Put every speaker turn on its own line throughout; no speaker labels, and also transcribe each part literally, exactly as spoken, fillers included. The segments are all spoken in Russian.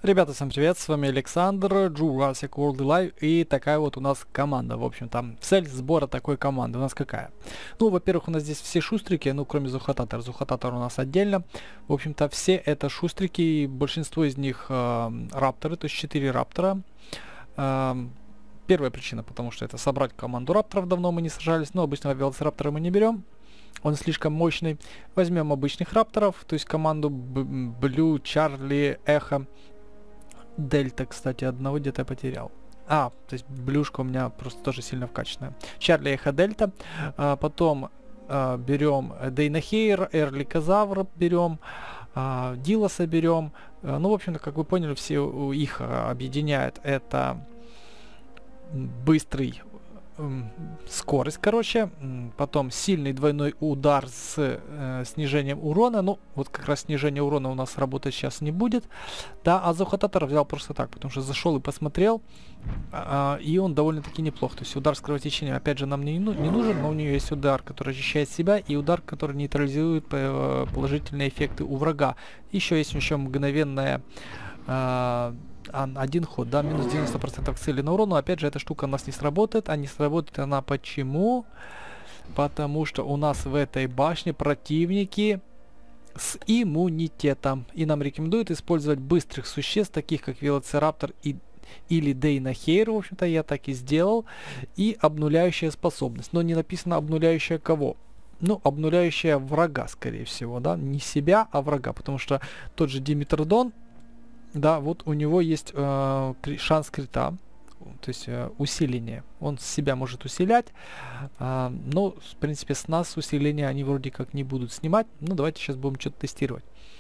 Ребята, всем привет, с вами Александр, Jurassic World Live, и такая вот у нас команда, в общем, там цель сбора такой команды у нас какая? Ну, во-первых, у нас здесь все шустрики, ну, кроме Зухататора, Зухататор у нас отдельно, в общем-то, все это шустрики, и большинство из них э, рапторы, то есть четыре раптора. Э, первая причина, потому что это собрать команду рапторов, давно мы не сражались, но обычного велоцираптора мы не берем. Он слишком мощный. Возьмем обычных рапторов, то есть команду Blue, Charlie, Эхо, Дельта, кстати, одного где-то я потерял. А, то есть блюшка у меня просто тоже сильно вкачанная. Чарли, Эхо, Дельта. А, потом а, берем Дейнахейр, Эрликозавр берем, а, Дилоса берем. А, ну, в общем-то, как вы поняли, все их а, объединяет это быстрый скорость, короче, потом сильный двойной удар с э, снижением урона. Ну, вот как раз снижение урона у нас работать сейчас не будет. Да, а Зухататор взял просто так, потому что зашел и посмотрел, э, и он довольно-таки неплох. То есть удар с кровотечением, опять же, нам не, ну, не нужен, но у нее есть удар, который защищает себя, и удар, который нейтрализует э, положительные эффекты у врага. Еще есть еще мгновенная... Э, один ход, да, минус девяносто процентов цели на урон, но опять же эта штука у нас не сработает, а не сработает она почему? Потому что у нас в этой башне противники с иммунитетом, и нам рекомендуют использовать быстрых существ, таких как Велоцираптор и или Дейнахейр, в общем-то я так и сделал, и обнуляющая способность, но не написано обнуляющая кого. Ну, обнуляющая врага, скорее всего, да, не себя, а врага, потому что тот же Димитродон, да, вот у него есть э, шанс крита, то есть э, усиление. Он себя может усилять, э, но, в принципе, с нас усиления они вроде как не будут снимать. Ну, давайте сейчас будем что-то тестировать.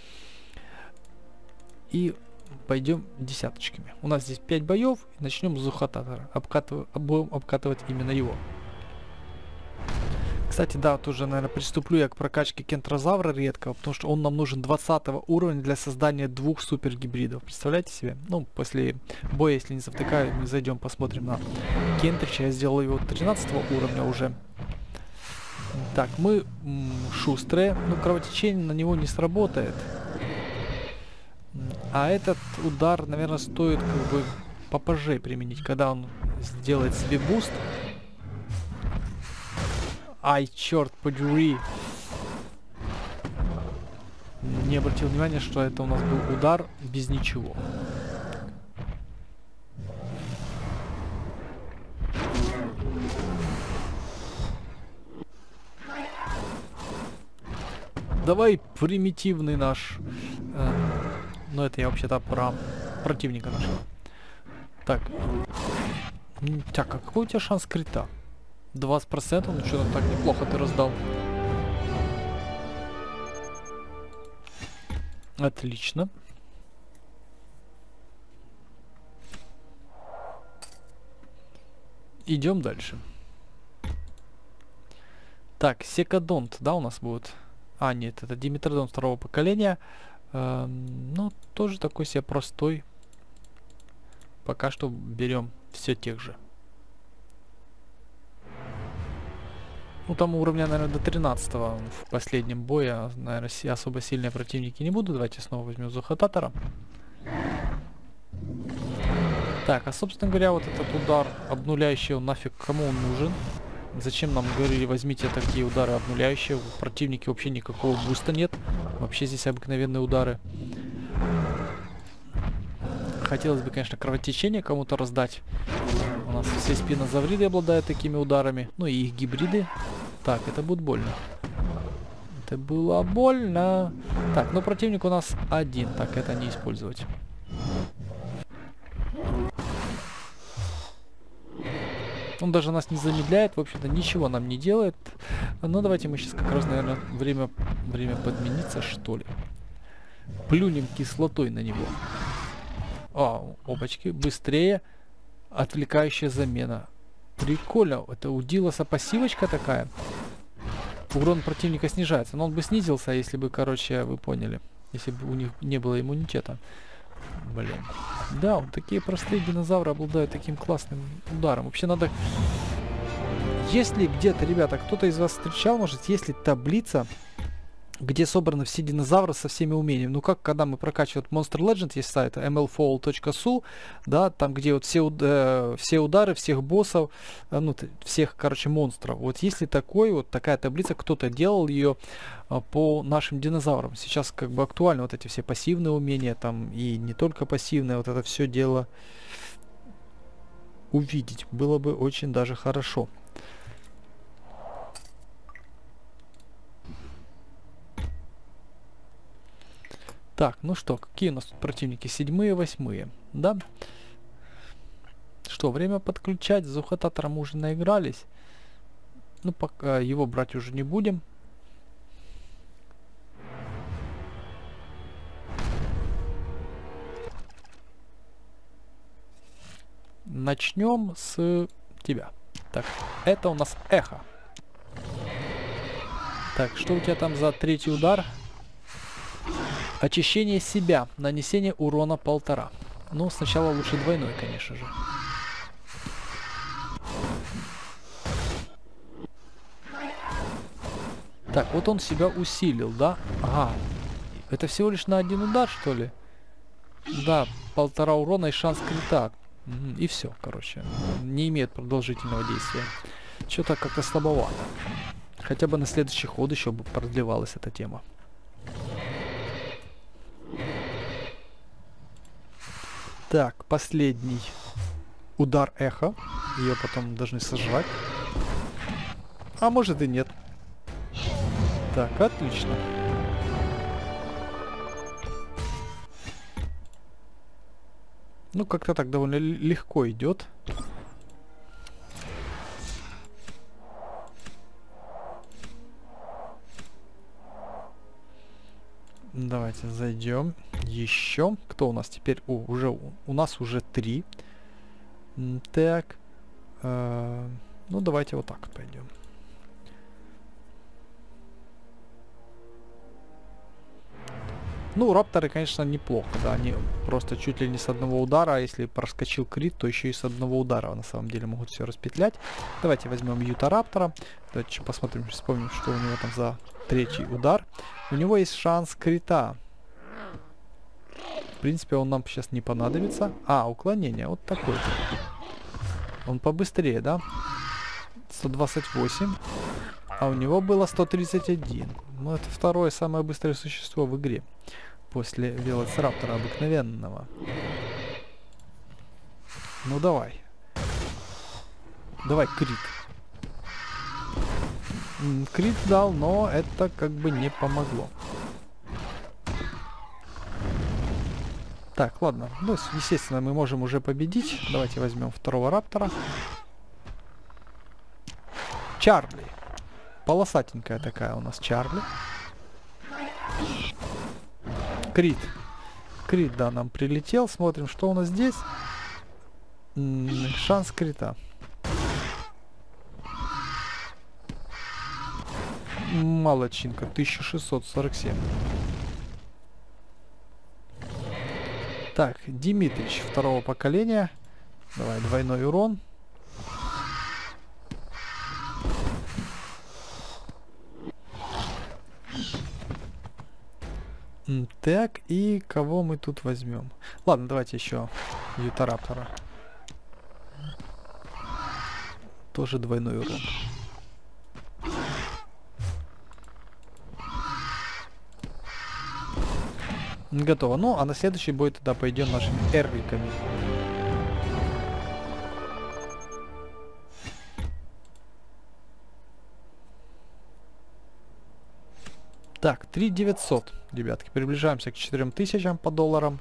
И пойдем десяточками. У нас здесь пять боев, и начнем с Зухататора. Обкатыв... Будем обкатывать именно его. Кстати, да, тоже, наверное, приступлю я к прокачке Кентрозавра редкого, потому что он нам нужен двадцатого уровня для создания двух супергибридов. Представляете себе? Ну, после боя, если не завтыкаю, мы зайдем, посмотрим на Кентрича. Я сделал его тринадцатого уровня уже. Так, мы м, шустрые, но кровотечение на него не сработает. А этот удар, наверное, стоит как бы попозже применить, когда он сделает себе буст. Ай, черт подери. Не обратил внимания, что это у нас был удар без ничего. Давай примитивный наш. Э, ну это я вообще-то про противника нашего. Так. Так, а какой у тебя шанс крита? двадцать процентов, ну что, так неплохо ты раздал. Отлично. Идем дальше. Так, Секадонт, да, у нас будет? А, нет, это Димитродон второго поколения. Эм, ну, тоже такой себе простой. Пока что берем все тех же. Ну, там уровня, наверное, до тринадцатого в последнем бое. Наверное, особо сильные противники не буду. Давайте снова возьмем Зухататора. Так, а, собственно говоря, вот этот удар обнуляющий, он нафиг кому он нужен? Зачем нам говорили, возьмите такие удары обнуляющие? У противника вообще никакого буста нет. Вообще здесь обыкновенные удары. Хотелось бы, конечно, кровотечение кому-то раздать. У нас все спинозавриды обладают такими ударами. Ну и их гибриды. Так, это будет больно. Это было больно. Так, но противник у нас один. Так, это не использовать. Он даже нас не замедляет. В общем-то, ничего нам не делает. Но давайте мы сейчас как раз, наверное, время, время подмениться, что ли. Плюнем кислотой на него. А, опачки, быстрее. Отвлекающая замена. Прикольно. Это у Дилоса пассивочка такая. Урон противника снижается. Но он бы снизился, если бы, короче, вы поняли. Если бы у них не было иммунитета. Блин. Да, вот такие простые динозавры обладают таким классным ударом. Вообще надо... Если где-то, ребята, кто-то из вас встречал, может, есть ли таблица где собраны все динозавры со всеми умениями. Ну как, когда мы прокачиваем Monster Legend, есть сайт эм эл фол точка су, да, там где вот все, э, все удары всех боссов, э, ну, всех, короче, монстров. Вот если такой, вот такая таблица, кто-то делал ее э, по нашим динозаврам. Сейчас как бы актуально вот эти все пассивные умения, там, и не только пассивные, вот это все дело увидеть. Было бы очень даже хорошо. Так, ну что, какие у нас тут противники? Седьмые, восьмые, да? Что, время подключать. С Зухотатором уже наигрались. Ну, пока его брать уже не будем. Начнем с тебя. Так, это у нас эхо. Так, что у тебя там за третий удар? Очищение себя. Нанесение урона полтора. Ну, сначала лучше двойной, конечно же. Так, вот он себя усилил, да? Ага. Это всего лишь на один удар, что ли? Да, полтора урона и шанс крита. Угу, и все, короче. Не имеет продолжительного действия. Что-то как-то слабовато. Хотя бы на следующий ход еще бы продлевалась эта тема. Так, последний удар эхо. Ее потом должны сожрать. А может и нет. Так, отлично. Ну, как-то так довольно легко идет. Давайте зайдем. Еще. Кто у нас теперь? О, уже у, у нас уже три. Так. Э, ну, давайте вот так пойдем. Ну, рапторы, конечно, неплохо, да, они просто чуть ли не с одного удара, а если проскочил крит, то еще и с одного удара на самом деле могут все распетлять. Давайте возьмем Юта-раптора, давайте посмотрим, вспомним, что у него там за третий удар. У него есть шанс крита. В принципе, он нам сейчас не понадобится. А, уклонение, вот такой. Он побыстрее, да? сто двадцать восемь. А у него было сто тридцать один. Ну, это второе самое быстрое существо в игре. После велоцираптора обыкновенного. Ну, давай. Давай, крит. М, крит дал, но это как бы не помогло. Так, ладно. Ну, естественно, мы можем уже победить. Давайте возьмем второго раптора. Чарли. Полосатенькая такая у нас Чарли. Крит. Крит, да, нам прилетел. Смотрим, что у нас здесь. М-м, шанс крита. Молодчинка. тысяча шестьсот сорок семь. Так, Димитрич второго поколения. Давай, двойной урон. Так, и кого мы тут возьмем? Ладно, давайте еще Юта-раптора. Тоже двойной урон. Готово. Ну, а на следующий бой тогда пойдем нашими эрликами. Так, три тысячи девятьсот, ребятки. Приближаемся к четырем тысячам по долларам.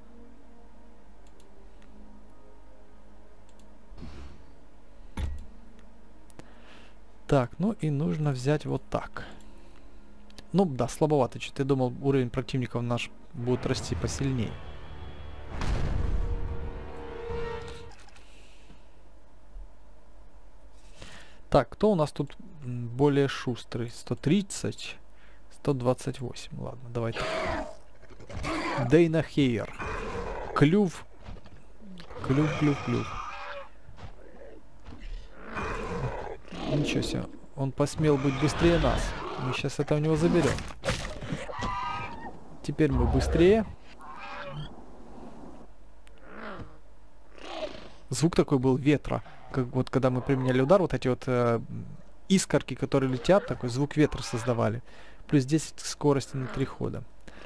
Так, ну и нужно взять вот так. Ну да, слабовато. Что-то я думал, уровень противников наш будет расти посильнее. Так, кто у нас тут более шустрый? сто тридцать. сто двадцать восемь. Ладно, давайте. Дейна Хейер. Клюв. Клюв, клюв, клюв. Ничего себе. Он посмел быть быстрее нас. Мы сейчас это у него заберем. Теперь мы быстрее. Звук такой был ветра. Как вот когда мы применяли удар, вот эти вот э, искорки, которые летят, такой звук ветра создавали. Плюс десять скорости на три хода.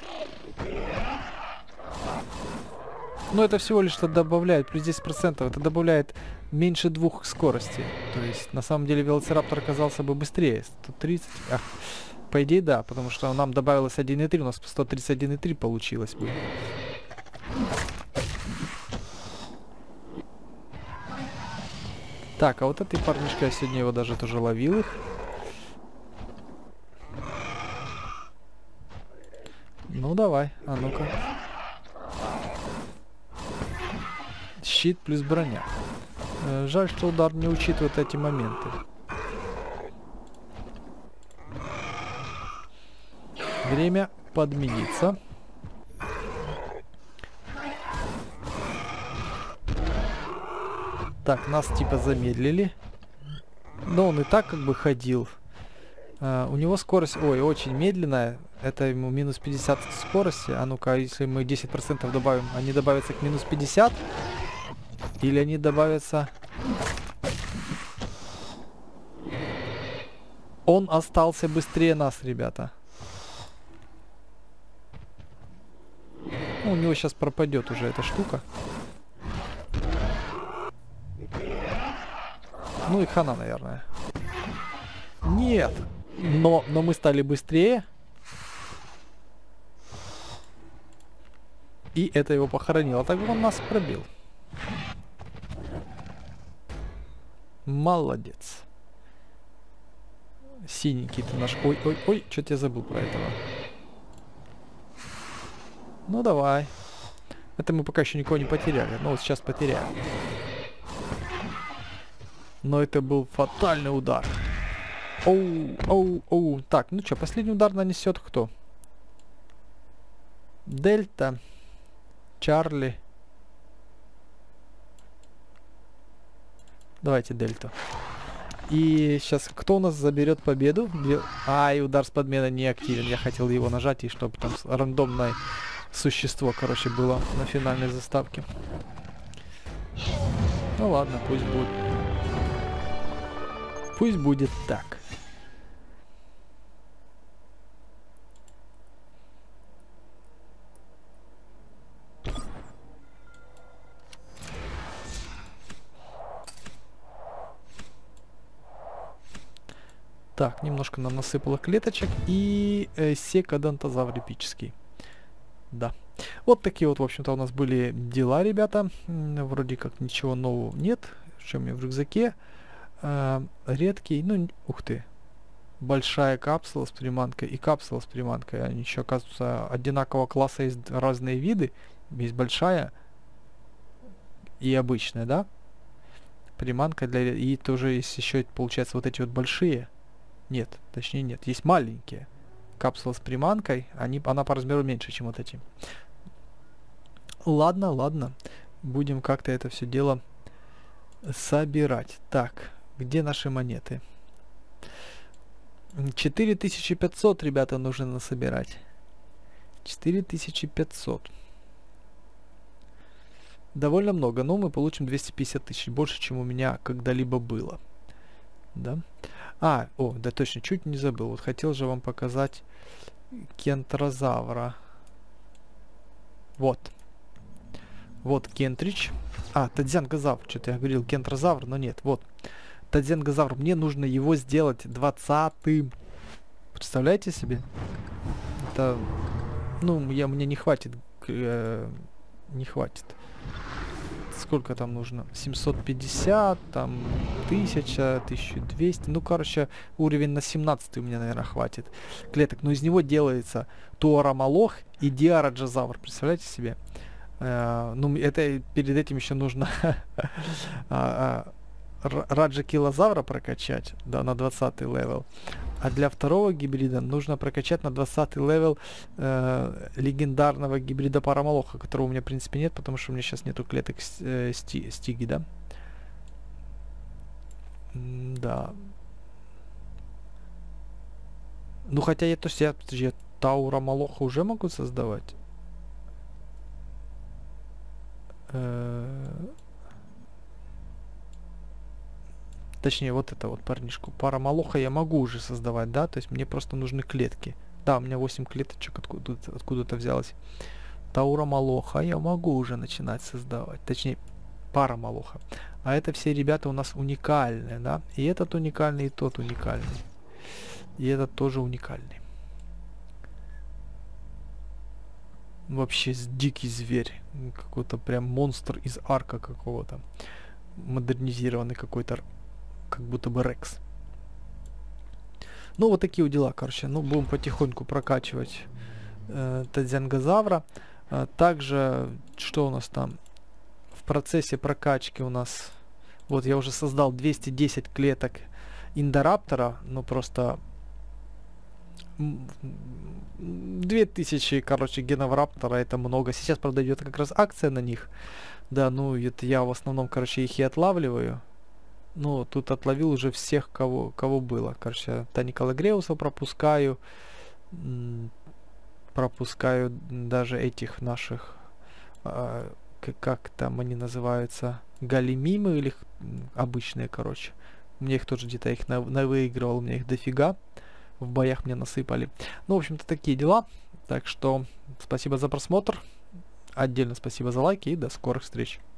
Но это всего лишь что добавляет, плюс десять процентов, это добавляет меньше двух скоростей. То есть, на самом деле, велоцираптор оказался бы быстрее. сто тридцать. Ах, по идее, да, потому что нам добавилось один и три, у нас сто тридцать один и три получилось бы. Так, а вот этой парнишка, я сегодня его даже тоже ловил их. Ну, давай, а ну-ка. Щит плюс броня. Э, жаль, что удар не учитывает эти моменты. Время подмениться. Так, нас типа замедлили. Но он и так как бы ходил. Uh, у него скорость, ой, очень медленная. Это ему минус пятьдесят скорости. А ну-ка, если мы десять процентов добавим, они добавятся к минус пятьдесят? Или они добавятся... Он остался быстрее нас, ребята. Ну, у него сейчас пропадет уже эта штука. Ну и хана, наверное. Нет! Но, но мы стали быстрее. И это его похоронило. Так он нас пробил. Молодец. Синенький ты наш. Ой, ой, ой, что-то я забыл про этого. Ну давай. Это мы пока еще никого не потеряли. Но вот сейчас потеряем. Но это был фатальный удар. Оу, оу, оу. Так, ну что, последний удар нанесет кто? Дельта. Чарли. Давайте Дельту. И сейчас кто у нас заберет победу? Две... А, и удар с подменой не активен. Я хотел его нажать, и чтобы там рандомное существо, короче, было на финальной заставке. Ну ладно, пусть будет. Пусть будет так. Так, немножко нам насыпало клеточек и э, секадонтозавр эпический. Да. Вот такие вот, в общем-то, у нас были дела, ребята. М, вроде как ничего нового нет. Что у меня в рюкзаке? Э, редкий, ну, ух ты. Большая капсула с приманкой и капсула с приманкой. Они еще, оказывается, одинакового класса, есть разные виды. Есть большая и обычная, да? Приманка для... И тоже есть еще, получается, вот эти вот большие. Нет, точнее нет. Есть маленькие. Капсула с приманкой. Они, она по размеру меньше, чем вот эти. Ладно, ладно. Будем как-то это все дело собирать. Так, где наши монеты? четыре тысячи пятьсот, ребята, нужно насобирать. четыре тысячи пятьсот. Довольно много, но мы получим двести пятьдесят тысяч. Больше, чем у меня когда-либо было. Да? А, о, да точно, чуть не забыл. Вот хотел же вам показать кентрозавра. Вот. Вот кентрич. А, тадзянгозавр. Что-то я говорил кентрозавр, но нет. Вот. Тадзянгозавр. Мне нужно его сделать двадцатым. Представляете себе? Это... Ну, я, мне не хватит. Э, не хватит. Сколько там нужно? семьсот пятьдесят, там тысяча, тысяча двести. Ну, короче, уровень на семнадцатый у меня, наверное, хватит клеток. Но из него делается туарамолох и диараджозавр. Представляете себе? Э, ну, это перед этим еще нужно раджакилозавра прокачать, да, на двадцатый левел. А для второго гибрида нужно прокачать на двадцатый левел э, легендарного гибрида парамолоха, которого у меня, в принципе, нет, потому что у меня сейчас нету клеток э, сти, стиги, да? М да. Ну, хотя я, то есть я, я Таура Малоха уже могу создавать? Э, Точнее, вот это вот парнишку. Пара Малоха я могу уже создавать, да? То есть мне просто нужны клетки. Да, у меня восемь клеточек откуда-то откуда взялось. Таура Малоха я могу уже начинать создавать. Точнее, пара Малоха. А это все ребята у нас уникальные, да? И этот уникальный, и тот уникальный. И этот тоже уникальный. Вообще дикий зверь. Какой-то прям монстр из арка какого-то. Модернизированный какой-то, как будто бы Рекс. Ну, вот такие вот дела, короче. Ну, будем потихоньку прокачивать э, Тадзянгозавра. А также, что у нас там? В процессе прокачки у нас... Вот я уже создал двести десять клеток Индораптора. Ну, просто... две тысячи, короче, генов Раптора, это много. Сейчас, правда, идет как раз акция на них. Да, ну, это я в основном, короче, их и отлавливаю. Ну, тут отловил уже всех, кого, кого было. Короче, Таникала Греуса пропускаю. Пропускаю даже этих наших... А, как там они называются? Галимимы или обычные, короче. Мне их тоже где-то их на, на выигрывал, у меня их дофига. В боях мне насыпали. Ну, в общем-то, такие дела. Так что спасибо за просмотр. Отдельно спасибо за лайки и до скорых встреч.